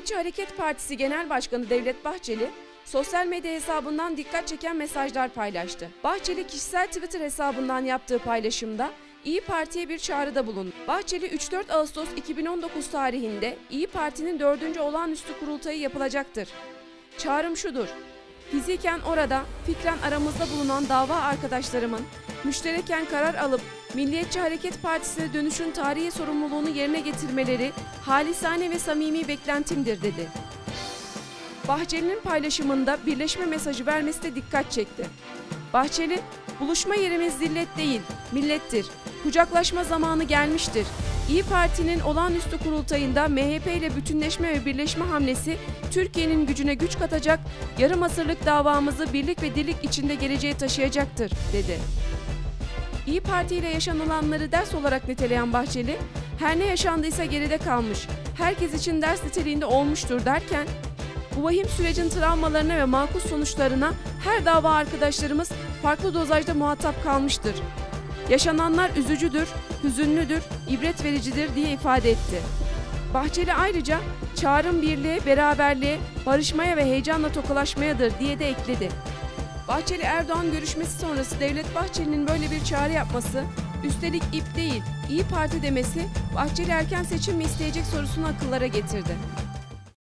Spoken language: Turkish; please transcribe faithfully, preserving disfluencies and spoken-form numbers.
Milliyetçi Hareket Partisi Genel Başkanı Devlet Bahçeli, sosyal medya hesabından dikkat çeken mesajlar paylaştı. Bahçeli kişisel Twitter hesabından yaptığı paylaşımda İyi Parti'ye bir çağrıda bulundu. Bahçeli üç dört Ağustos iki bin on dokuz tarihinde İyi Parti'nin dördüncü olağanüstü kurultayı yapılacaktır. Çağrım şudur: fiziken orada, fikren aramızda bulunan dava arkadaşlarımın müştereken karar alıp Milliyetçi Hareket Partisi'ne dönüşün tarihi sorumluluğunu yerine getirmeleri halisane ve samimi beklentimdir, dedi. Bahçeli'nin paylaşımında birleşme mesajı vermesi de dikkat çekti. Bahçeli, buluşma yerimiz zillet değil, millettir. Kucaklaşma zamanı gelmiştir. İyi Parti'nin olağanüstü kurultayında M H P ile bütünleşme ve birleşme hamlesi Türkiye'nin gücüne güç katacak, yarım asırlık davamızı birlik ve dirlik içinde geleceğe taşıyacaktır, dedi. İyi Parti ile yaşanılanları ders olarak niteleyen Bahçeli, her ne yaşandıysa geride kalmış, herkes için ders niteliğinde olmuştur derken, bu vahim sürecin travmalarına ve makus sonuçlarına her dava arkadaşlarımız farklı dozajda muhatap kalmıştır. Yaşananlar üzücüdür, hüzünlüdür, ibret vericidir diye ifade etti. Bahçeli ayrıca çağrım birliğe, beraberliğe, barışmaya ve heyecanla tokalaşmayadır diye de ekledi. Bahçeli-Erdoğan görüşmesi sonrası Devlet Bahçeli'nin böyle bir çağrı yapması, üstelik ip değil, İyi Parti demesi, Bahçeli erken seçim mi isteyecek sorusunu akıllara getirdi.